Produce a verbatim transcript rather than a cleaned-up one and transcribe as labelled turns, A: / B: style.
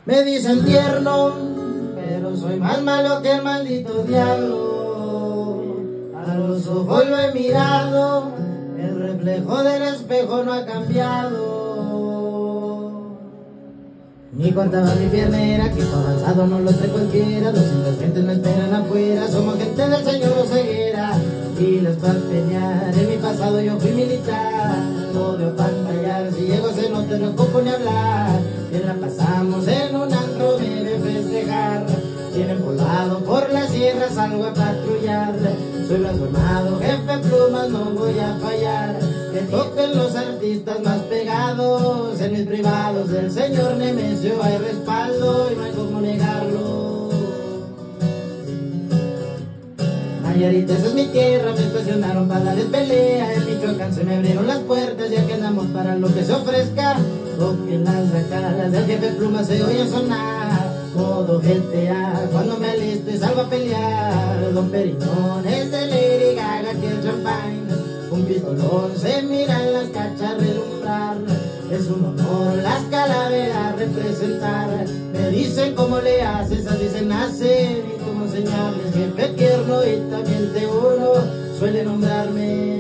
A: Me dicen tierno, pero soy más malo que el maldito diablo. A los ojos lo he mirado, el reflejo del espejo no ha cambiado. Ni cortaba mi piernera, que avanzado no lo trae cualquiera. Doscientas gentes me esperan afuera, somos gente del señor Oseguera. Y les va a empeñar, en mi pasado yo fui militar. Odio pantallar, si llego se nota no ocupo ni hablar. Que la pasamos en un antro, debe festejar. Tienen volado por la sierra, salgo a patrullar. Soy transformado, jefe plumas, no voy a fallar. Que toquen los artistas más pegados. En mis privados del señor Nemesio hay respaldo y no hay como negarlo. Nayarit, esa es mi tierra, me estacionaron para darles pelea. En Michoacán se me abrieron las puertas, ya que andamos para lo que se ofrezca. Toquen las racadas del jefe pluma, se oye sonar. Modo G T A, cuando me alisto y salgo a pelear. Don Perignon es de Lady Gaga, que el champán. Un pistolón se miran las cachas relumbrar. Es un honor las calaveras representar. Me dicen cómo le haces, así se nace. Y cómo enseñarles, jefe tierno y también te uno. Suele nombrarme